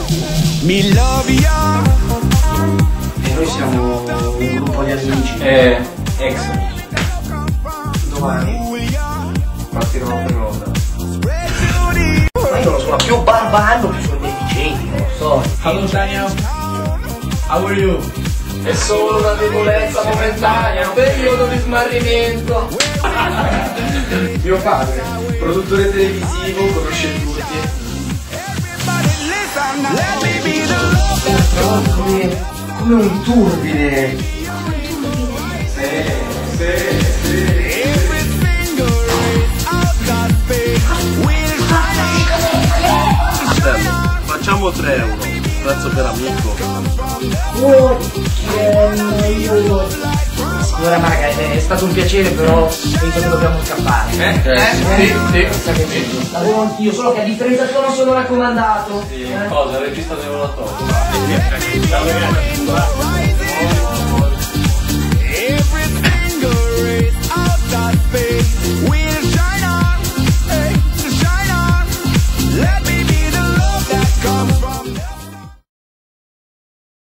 Me love ya. E noi siamo un gruppo di amici. Ex amici. Domani Partirò per Londra. ma io non lo so, più barbando più sono deficienti, non lo so. Hello Daniel, how are you? È solo una debolezza momentanea, un periodo di smarrimento. Mio padre, produttore televisivo, conosce tutti. Come un turbine. Facciamo 3 euro, prezzo per amico. Signora Marga, è stato un piacere, però penso che dobbiamo scappare. Sì. L'avevo anch'io, solo che a differenza tua non sono raccomandato. Cosa? Il regista del volato. Ciao ragazzi.